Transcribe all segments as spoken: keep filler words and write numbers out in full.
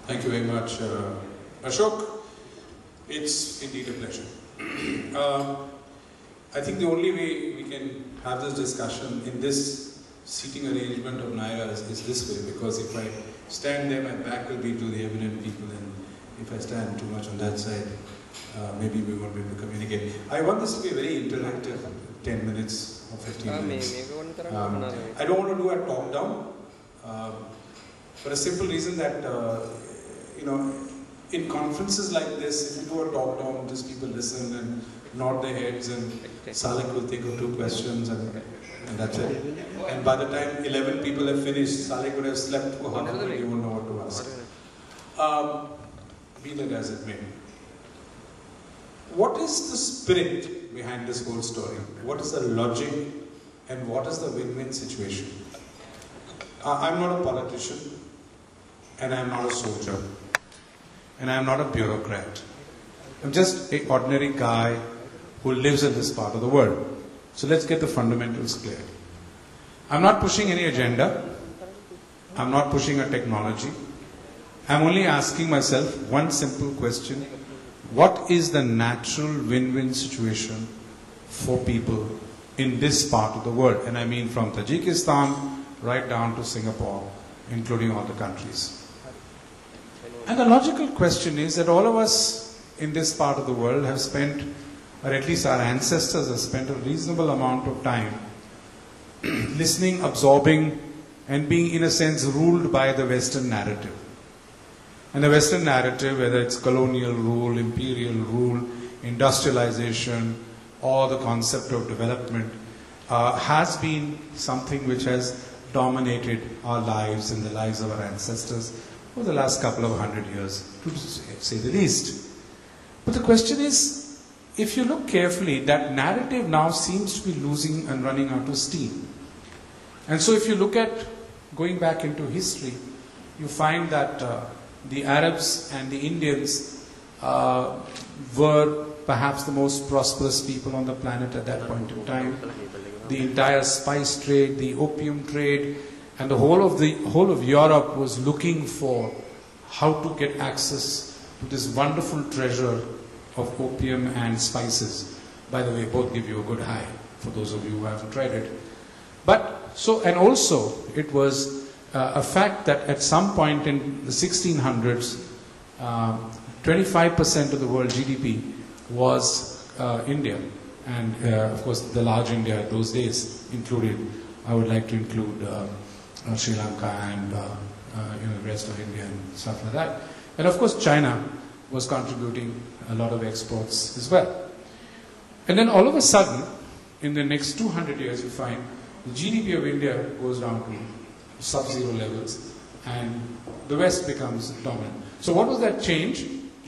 Thank you very much, uh, Ashok. It's indeed a pleasure. uh, I think the only way we can have this discussion in this seating arrangement of Naira is, is this way, because if I stand there, my back will be to the eminent people, and if I stand too much on that side, uh, maybe we won't be able to communicate. I want this to be a very interactive ten minutes or fifteen minutes. Um, I don't want to do a top-down, uh, for a simple reason that, uh, you know, in conferences like this, if you do a top-down, just people listen and nod their heads, and Salik will think of two questions, and, and that's it. And by the time eleven people have finished, Salik would have slept for half an hour, you won't know what to ask. Um, be that as it may. What is the spirit behind this whole story? What is the logic, and what is the win-win situation? Uh, I'm not a politician, and I'm not a soldier, and I'm not a bureaucrat. I'm just an ordinary guy who lives in this part of the world. So let's get the fundamentals clear. I'm not pushing any agenda. I'm not pushing a technology. I'm only asking myself one simple question. What is the natural win-win situation for people in this part of the world? And I mean from Tajikistan right down to Singapore, including all the countries. And the logical question is that all of us in this part of the world have spent, or at least our ancestors have spent, a reasonable amount of time listening, absorbing, and being in a sense ruled by the Western narrative. And the Western narrative, whether it's colonial rule, imperial rule, industrialization, or the concept of development, uh, has been something which has dominated our lives and the lives of our ancestors for the last couple of hundred years, to say the least. But the question is, if you look carefully, that narrative now seems to be losing and running out of steam. And so if you look at going back into history, you find that uh, the Arabs and the Indians uh, were perhaps the most prosperous people on the planet at that point in time. The entire spice trade, the opium trade, and the whole of the whole of Europe was looking for how to get access to this wonderful treasure of opium and spices. By the way, both give you a good high for those of you who haven't tried it. But so, and also it was uh, a fact that at some point in the sixteen hundreds, twenty-five percent of the world G D P was uh, India, and uh, of course the large India those days included. I would like to include uh, uh, Sri Lanka and uh, uh, you know, the rest of India and stuff like that. And of course China was contributing a lot of exports as well. And then all of a sudden, in the next two hundred years, you find the G D P of India goes down to sub-zero levels, and the West becomes dominant. So what was that change?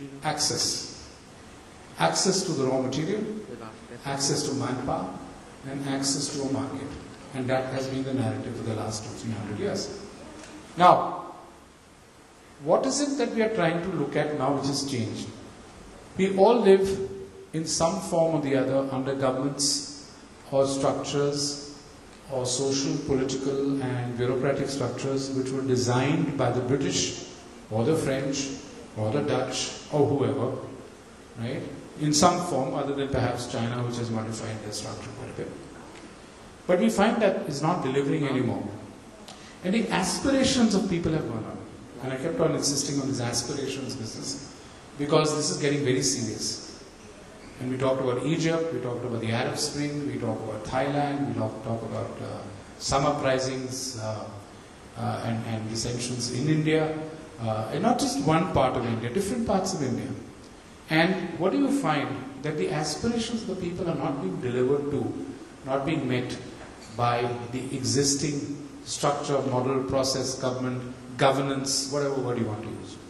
Access. Access to the raw material, access to manpower, and access to a market. And that has been the narrative for the last two, three hundred years. Now, what is it that we are trying to look at now which has changed? We all live in some form or the other under governments or structures or social, political and bureaucratic structures which were designed by the British or the French or the Dutch or whoever, right? In some form other than perhaps China, which has modified their structure quite a bit. But we find that it's not delivering anymore. And the aspirations of people have gone up. And I kept on insisting on this aspirations business because this is getting very serious. And we talked about Egypt, we talked about the Arab Spring, we talked about Thailand, we talked talk about uh, some uprisings uh, uh, and, and dissensions in India. Uh, and not just one part of India, different parts of India. And what do you find? That the aspirations of the people are not being delivered to, not being met by the existing structure, model, process, government, governance, whatever word you want to use.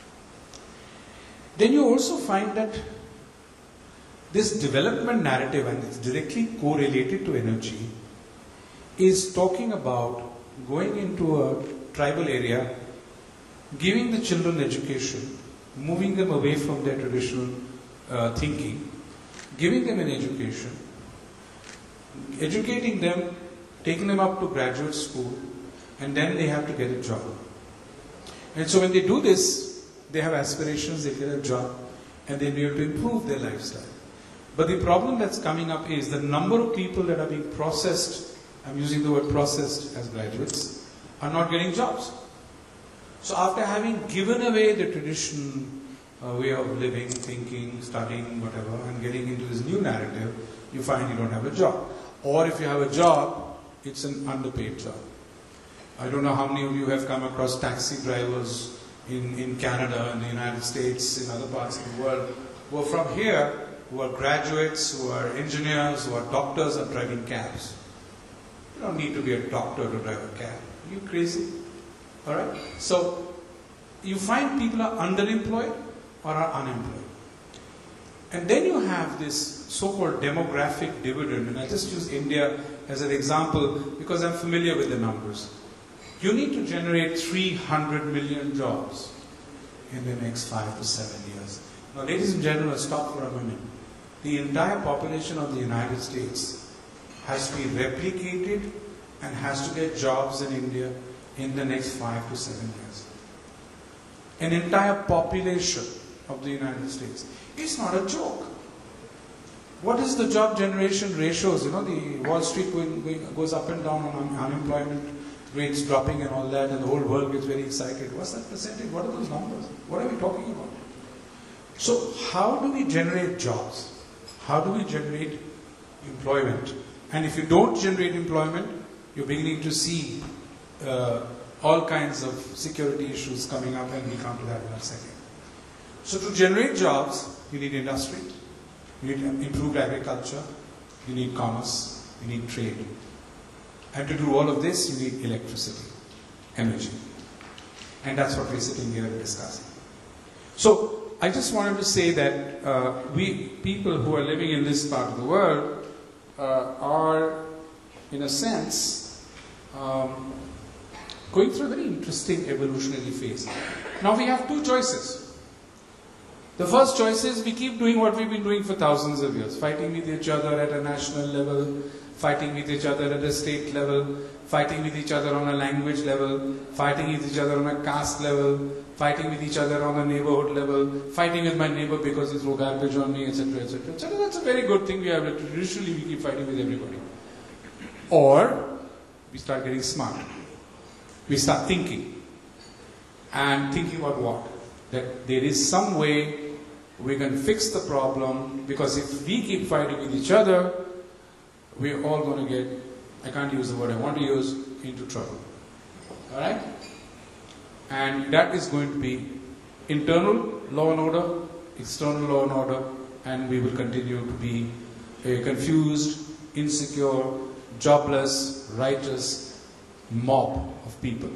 Then you also find that this development narrative, and it's directly correlated to energy, is talking about going into a tribal area, giving the children education, moving them away from their traditional uh, thinking, giving them an education, educating them, taking them up to graduate school, and then they have to get a job. And so when they do this, they have aspirations, they get a job, and they'll be able to improve their lifestyle. But the problem that's coming up is the number of people that are being processed, I'm using the word processed as graduates, are not getting jobs. So after having given away the traditional uh, way of living, thinking, studying, whatever, and getting into this new narrative, you find you don't have a job. Or if you have a job, it's an underpaid job. I don't know how many of you have come across taxi drivers in, in Canada, in the United States, in other parts of the world, who are from here, who are graduates, who are engineers, who are doctors, are driving cabs. You don't need to be a doctor to drive a cab. Are you crazy? Alright? So, you find people are underemployed or are unemployed. And then you have this so-called demographic dividend, and I just use India as an example because I'm familiar with the numbers. You need to generate three hundred million jobs in the next five to seven years. Now, ladies and gentlemen, stop for a minute. The entire population of the United States has to be replicated and has to get jobs in India in the next five to seven years. An entire population of the United States. It's not a joke. What is the job generation ratios? You know, the Wall Street going, going, goes up and down on un unemployment rates dropping and all that, and the whole world gets very excited. What's that percentage? What are those numbers? What are we talking about? So, how do we generate jobs? How do we generate employment? And if you don't generate employment, you're beginning to see uh, all kinds of security issues coming up, and we'll come to that in a second. So to generate jobs, you need industry, you need improved agriculture, you need commerce, you need trade. And to do all of this, you need electricity, energy. And that's what we're sitting here and discussing. So I just wanted to say that uh, we people who are living in this part of the world uh, are, in a sense, um, going through a very interesting evolutionary phase. Now we have two choices. The first choice is we keep doing what we've been doing for thousands of years, fighting with each other at a national level, fighting with each other at a state level, fighting with each other on a language level, fighting with each other on a caste level, fighting with each other on a neighborhood level, fighting with my neighbor because he threw garbage on me, et cetera, et cetera, et cetera. That's a very good thing we have. Traditionally, we keep fighting with everybody. Or we start getting smart. We start thinking. And thinking about what? That there is some way we can fix the problem, because if we keep fighting with each other, we're all going to get, I can't use the word I want to use, into trouble. Alright? And that is going to be internal law and order, external law and order, and we will continue to be a confused, insecure, jobless, righteous mob of people.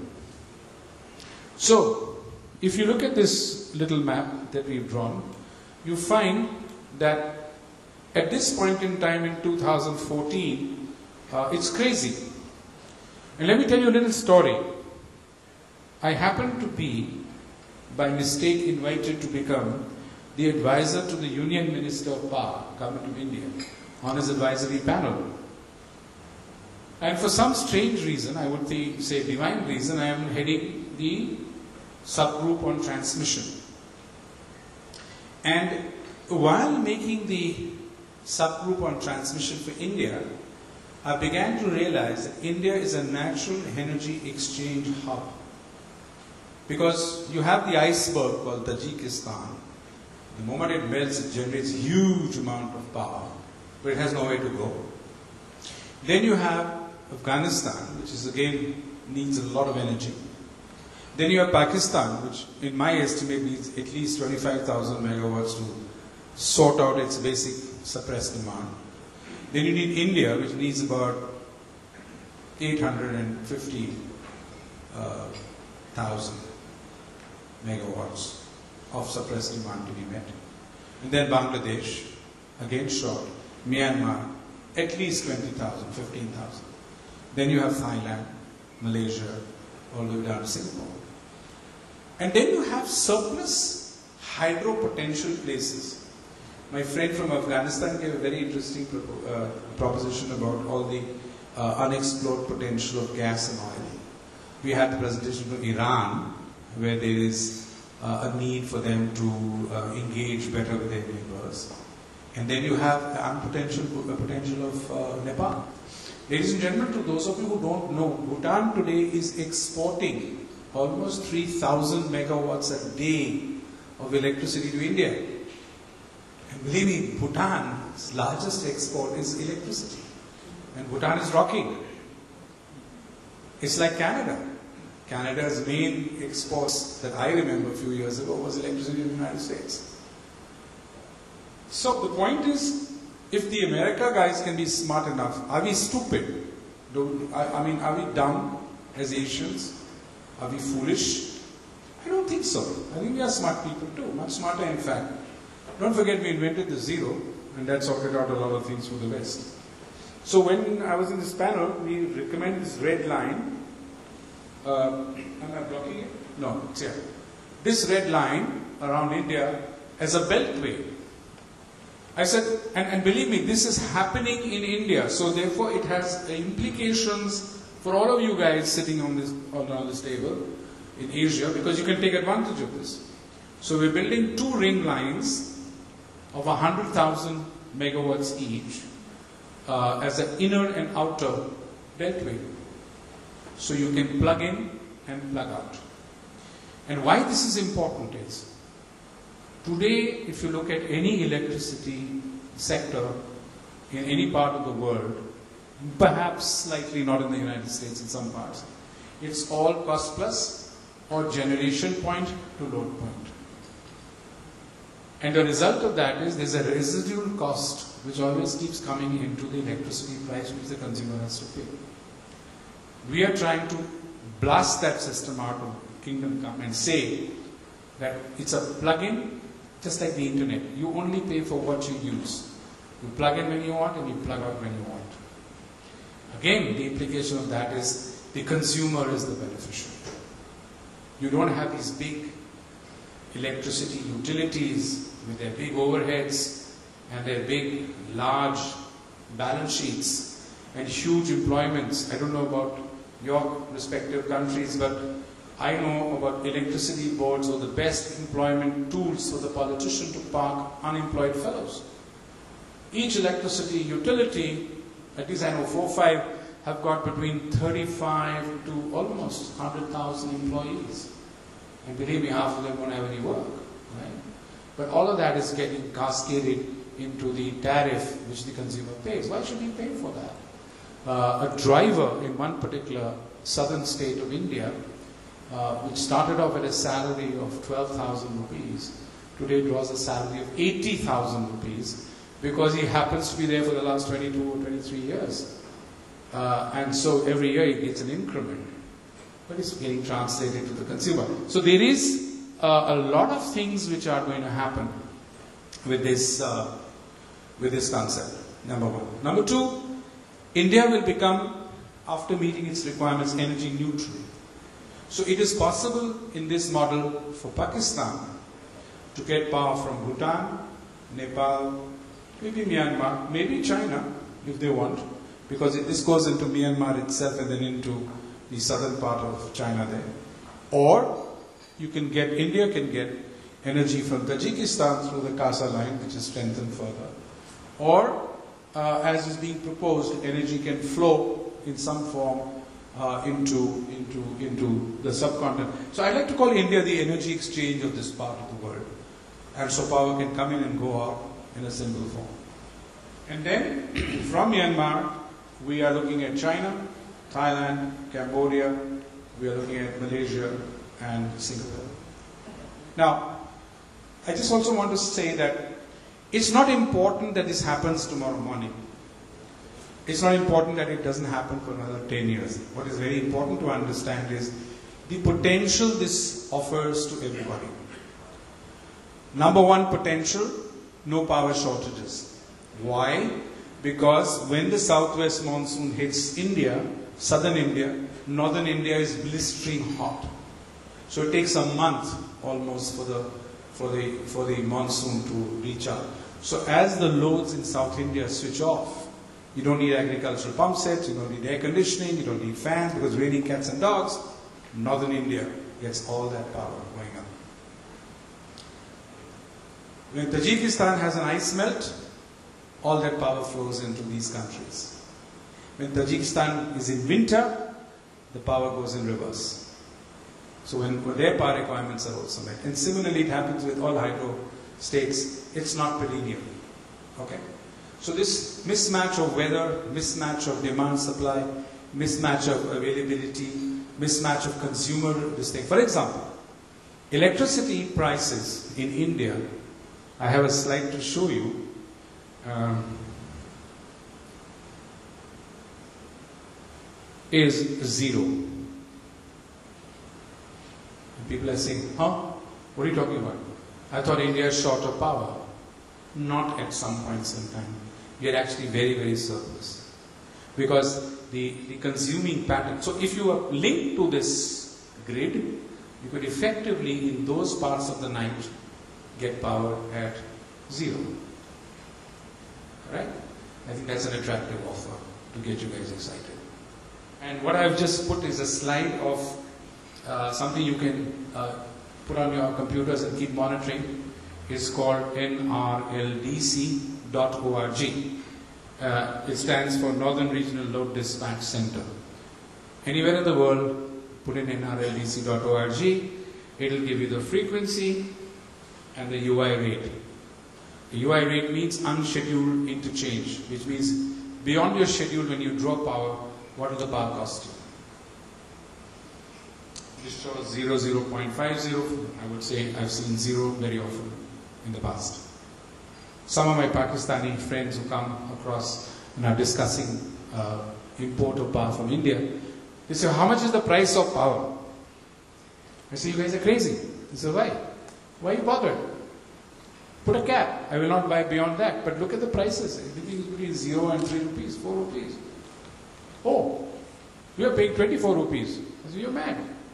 So, if you look at this little map that we've drawn, you find that at this point in time in two thousand fourteen, uh, it's crazy. And let me tell you a little story. I happened to be, by mistake, invited to become the advisor to the Union Minister of Power, Government of India, on his advisory panel. And for some strange reason, I would say divine reason, I am heading the subgroup on transmission. And while making the subgroup on transmission for India, I began to realize that India is a natural energy exchange hub. Because you have the iceberg called Tajikistan. The moment it melts, it generates a huge amount of power, but it has nowhere to go. Then you have Afghanistan, which is again needs a lot of energy. Then you have Pakistan, which in my estimate needs at least twenty-five thousand megawatts to sort out its basic suppressed demand. Then you need India, which needs about eight hundred fifty thousand megawatts of suppressed demand to be met. And then Bangladesh, again short. Myanmar, at least twenty thousand, fifteen thousand. Then you have Thailand, Malaysia, all the way down to Singapore. And then you have surplus hydro potential places. My friend from Afghanistan gave a very interesting pro uh, proposition about all the uh, unexplored potential of gas and oil. We had the presentation from Iran, where there is uh, a need for them to uh, engage better with their neighbors. And then you have the potential, potential of uh, Nepal. Ladies and gentlemen, to those of you who don't know, Bhutan today is exporting almost three thousand megawatts a day of electricity to India. And believe me, Bhutan's largest export is electricity. And Bhutan is rocking. It's like Canada. Canada's main exports that I remember a few years ago was electricity to the United States. So the point is, if the America guys can be smart enough, are we stupid? Do, I, I mean, are we dumb as Asians? Are we foolish? I don't think so. I think we are smart people too, much smarter in fact. Don't forget we invented the zero, and that sorted out a lot of things for the West. So when I was in this panel, we recommended this red line. Uh, am I blocking it? No, it's here. This red line around India as a beltway. I said, and, and believe me, this is happening in India, so therefore it has implications for all of you guys sitting on this, on this table in Asia, because you can take advantage of this. So we're building two ring lines of one hundred thousand megawatts each uh, as an inner and outer beltway. So you can plug in and plug out. And why this is important is, today if you look at any electricity sector in any part of the world, perhaps slightly not in the United States in some parts, it's all cost plus or generation point to load point. And the result of that is there's a residual cost which always keeps coming into the electricity price which the consumer has to pay. We are trying to blast that system out of Kingdom Come and say that it's a plug-in, just like the internet. You only pay for what you use. You plug in when you want and you plug out when you want. Again, the implication of that is the consumer is the beneficiary. You don't have these big electricity utilities with their big overheads and their big, large balance sheets and huge employments. I don't know about your respective countries, but I know about electricity boards or the best employment tools for the politician to park unemployed fellows. Each electricity utility, at least I know four or five, have got between thirty-five to almost one hundred thousand employees. And believe me, half of them won't have any work. Right? But all of that is getting cascaded into the tariff which the consumer pays. Why should he pay for that? Uh, a driver in one particular southern state of India, uh, which started off at a salary of twelve thousand rupees, today draws a salary of eighty thousand rupees because he happens to be there for the last twenty-two or twenty-three years. Uh, and so every year he gets an increment. But it's getting translated to the consumer. So there is uh, a lot of things which are going to happen with this, uh, with this concept, number one. Number two, India will become, after meeting its requirements, energy neutral. So it is possible in this model for Pakistan to get power from Bhutan, Nepal, maybe Myanmar, maybe China, if they want, because it, this goes into Myanmar itself and then into the southern part of China there. Or you can get, India can get energy from Tajikistan through the Kasa line, which is strengthened further. Or, uh, as is being proposed, energy can flow in some form uh, into, into, into the subcontinent. So I'd like to call India the energy exchange of this part of the world. And so power can come in and go out in a single form. And then, from Myanmar, we are looking at China, Thailand, Cambodia, we are looking at Malaysia and Singapore. Now, I just also want to say that it's not important that this happens tomorrow morning. It's not important that it doesn't happen for another ten years. What is very important to understand is the potential this offers to everybody. Number one potential, no power shortages. Why? Because when the southwest monsoon hits India, southern India, northern India is blistering hot. So it takes a month almost for the, for the, for the monsoon to reach out. So as the loads in South India switch off, you don't need agricultural pump sets, you don't need air conditioning, you don't need fans because raining cats and dogs, northern India gets all that power going up. When Tajikistan has an ice melt, all that power flows into these countries. When Tajikistan is in winter, the power goes in reverse. So when their power requirements are also met. And similarly, it happens with all hydro states. It's not perennial. Okay? So this mismatch of weather, mismatch of demand supply, mismatch of availability, mismatch of consumer this thing. For example, electricity prices in India, I have a slide to show you. Um, is zero. And people are saying, huh? What are you talking about? I thought India is short of power. Not at some points in time. We are actually very, very surplus. Because the, the consuming pattern. So if you are linked to this grid, you could effectively, in those parts of the night, get power at zero. Right? I think that's an attractive offer to get you guys excited. And what I've just put is a slide of uh, something you can uh, put on your computers and keep monitoring. It's called N R L D C dot org. Uh, it stands for Northern Regional Load Dispatch Center. Anywhere in the world, put in N R L D C dot org. It'll give you the frequency and the U I rate. The U I rate means unscheduled interchange, which means beyond your schedule when you draw power, what will the power cost you? This shows zero, zero point five zero. I would say I've seen zero very often in the past. Some of my Pakistani friends who come across and are discussing uh, import of power from India, they say, how much is the price of power? I say, you guys are crazy. They say, why? Why are you bothered? Put a cap. I will not buy beyond that. But look at the prices. Everything is between zero and three rupees, four rupees. Oh, you are paying twenty-four rupees. I say, you're mad.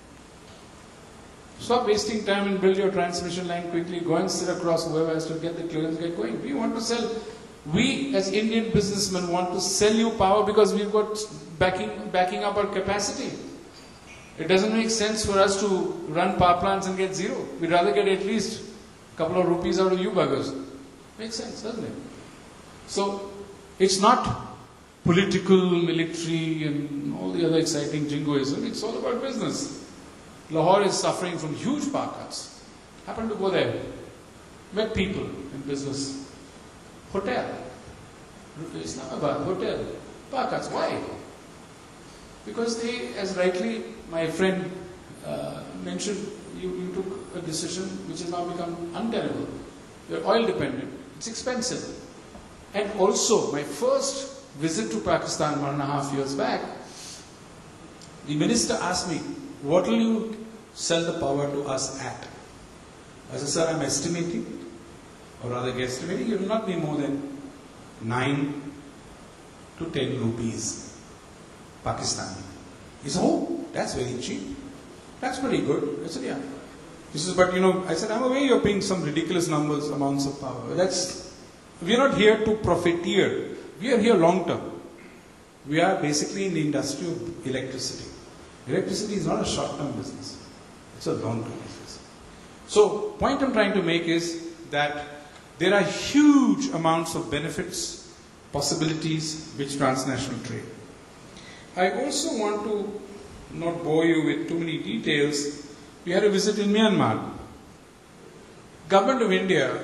Stop wasting time and build your transmission line quickly. Go and sit across whoever has to get the clearance, get going. We want to sell. We as Indian businessmen want to sell you power because we've got backing, backing up our capacity. It doesn't make sense for us to run power plants and get zero. We'd rather get at least a couple of rupees out of you buggers. Makes sense, doesn't it? So, it's not political, military and all the other exciting jingoism. It's all about business. Lahore is suffering from huge power cuts. Happened to go there. Met people in business. Hotel. Islamabad, hotel. Power cuts. Why? Because they, as rightly my friend uh, mentioned, you, you took a decision which has now become untenable. You're oil dependent. It's expensive. And also, my first visit to Pakistan one and a half years back, the minister asked me, what will you sell the power to us at? I said, sir, I'm estimating, or rather guesstimating, it will not be more than nine to ten rupees Pakistani. He said, oh, that's very cheap. That's pretty good. I said, yeah. He says, but you know, I said, I'm aware you're paying some ridiculous numbers, amounts of power. That's, we're not here to profiteer. We are here long term. We are basically in the industry of electricity. Electricity is not a short-term business. It's a long-term business. So, point I'm trying to make is that there are huge amounts of benefits, possibilities with transnational trade. I also want to not bore you with too many details. We had a visit in Myanmar. Government of India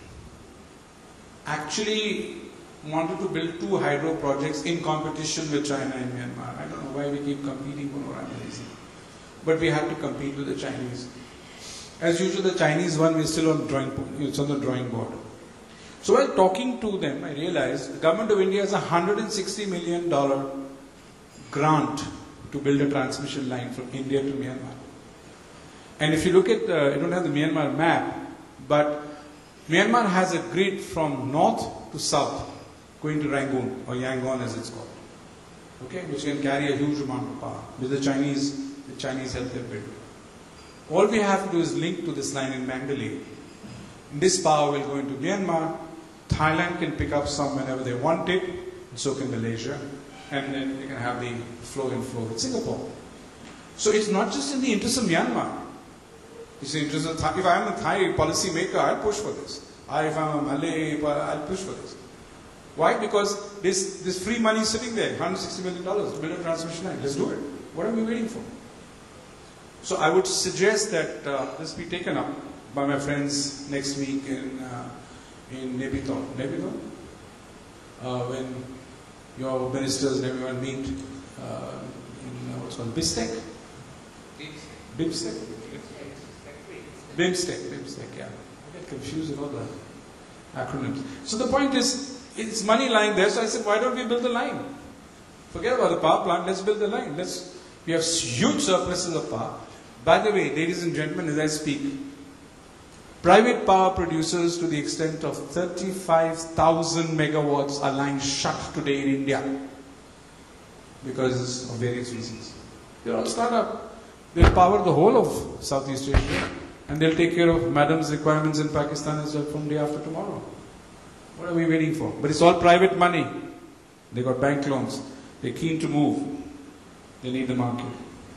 actually wanted to build two hydro projects in competition with China and Myanmar. I don't know why we keep competing for no reason. But we had to compete with the Chinese. As usual, the Chinese one is still on drawing board. It's on the drawing board. So while talking to them, I realized the government of India has a one hundred sixty million dollars grant to build a transmission line from India to Myanmar. And if you look at, the, I don't have the Myanmar map, but Myanmar has a grid from north to south, going to Rangoon, or Yangon as it's called, okay, which can carry a huge amount of power, which the Chinese, the Chinese help them build. All we have to do is link to this line in Mandalay. This power will go into Myanmar. Thailand can pick up some whenever they want it, and so can Malaysia, and then they can have the flow and flow with Singapore. So it's not just in the interest of Myanmar. It's in the interest of Thai. If I am a Thai policy maker, I'll push for this. I, if I'm a Malay, I'll push for this. Why? Because this this free money is sitting there, one hundred sixty million dollars to build a transmission line. Let's do it. What are we waiting for? So I would suggest that uh, this be taken up by my friends next week in uh, in Naypyidaw. Naypyidaw? Uh, when your ministers and everyone meet uh, in uh, what's called BIMSTEC? BIMSTEC? BIMSTEC, BIMSTEC, yeah. I get confused with all the acronyms. So the point is, it's money lying there, so I said, why don't we build the line? Forget about the power plant, let's build the line. Let's, we have huge surpluses of power. By the way, ladies and gentlemen, as I speak, private power producers to the extent of thirty-five thousand megawatts are lying shut today in India because of various reasons. They're all startup. They'll power the whole of Southeast Asia and they'll take care of madam's requirements in Pakistan as well from day after tomorrow. What are we waiting for? But it's all private money. They got bank loans. They're keen to move. They need the market.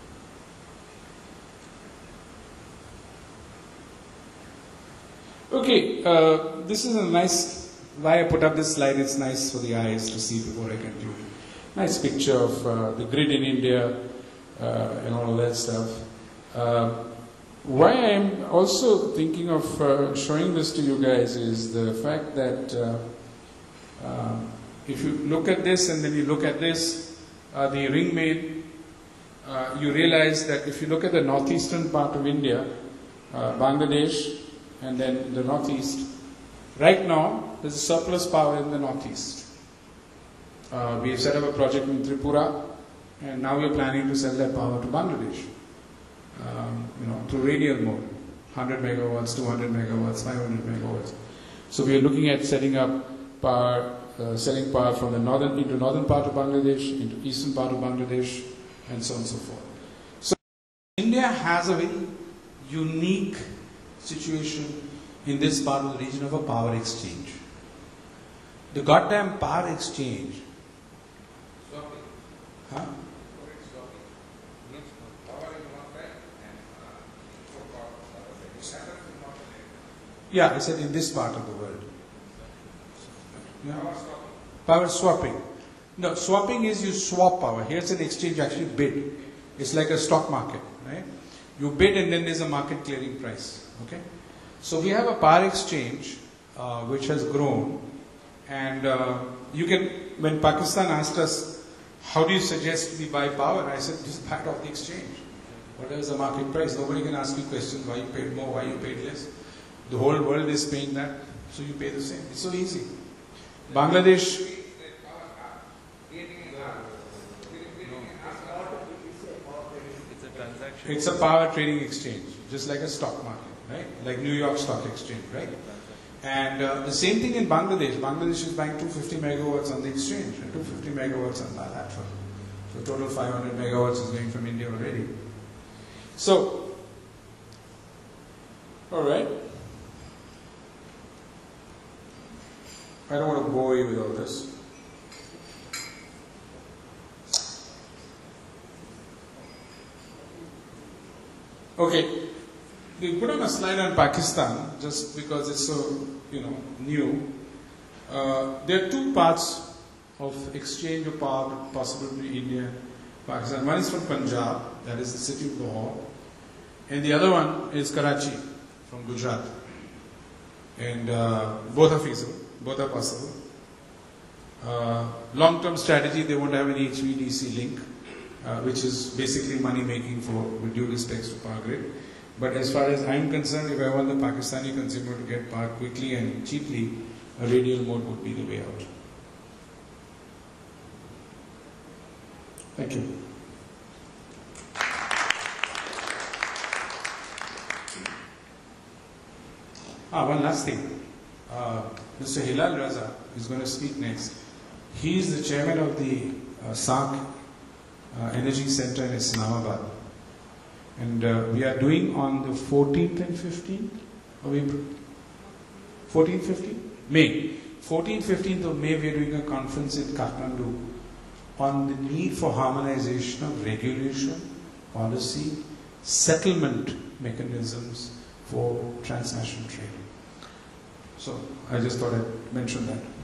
Okay, uh, this is a nice, why I put up this slide, it's nice for the eyes to see before I conclude. Nice picture of uh, the grid in India uh, and all of that stuff. Uh, why I'm also thinking of uh, showing this to you guys is the fact that uh, uh, if you look at this and then you look at this, uh, the ring main, uh, you realize that if you look at the northeastern part of India, uh, Bangladesh, and then the northeast, right now there's a surplus power in the northeast. Uh, we have set up a project in Tripura and now we're planning to sell that power to Bangladesh. Um, you know, through radial mode, one hundred megawatts, two hundred megawatts, five hundred megawatts. So we are looking at setting up power, uh, selling power from the northern into northern part of Bangladesh, into eastern part of Bangladesh, and so on and so forth. So India has a very unique situation in this part of the region of a power exchange. The goddamn power exchange. Huh? Yeah, I said in this part of the world. Yeah. Power swapping. No, swapping is you swap power. Here's an exchange actually bid. It's like a stock market, right? You bid and then there's a market clearing price. Okay, so we have a power exchange uh, which has grown, and uh, you can. When Pakistan asked us, "How do you suggest we buy power?" I said, "Just buy it off the exchange. Whatever is the market price. Nobody can ask you questions. Why you paid more? Why you paid less? The whole world is paying that, so you pay the same. It's so easy." Bangladesh. It's a power trading exchange, just like a stock market. Right? Like New York Stock Exchange, right? And uh, the same thing in Bangladesh. Bangladesh is buying two hundred fifty megawatts on the exchange and two hundred fifty megawatts on bilateral. So total five hundred megawatts is going from India already. So, alright. I don't want to bore you with all this. Okay. We put on a slide on Pakistan just because it's so, you know, new. Uh, there are two parts of exchange of power possible between India and Pakistan. One is from Punjab, that is the city of Lahore, and the other one is Karachi from Gujarat. And uh, both are feasible, both are possible. Uh, long-term strategy, they won't have any H V D C link, uh, which is basically money making for with due respects to power grid. But as far as I'm concerned, if I want the Pakistani consumer to get power quickly and cheaply, a radial mode would be the way out. Thank you. Ah, one last thing. Uh, Mister Hilal Raza is going to speak next. He is the chairman of the uh, S A C uh, Energy Center in Islamabad. And uh, we are doing on the fourteenth and fifteenth of April. fourteenth, fifteenth? May. fourteenth, fifteenth of May we are doing a conference in Kathmandu on the need for harmonization of regulation, policy, settlement mechanisms for transnational trade. So I just thought I'd mention that.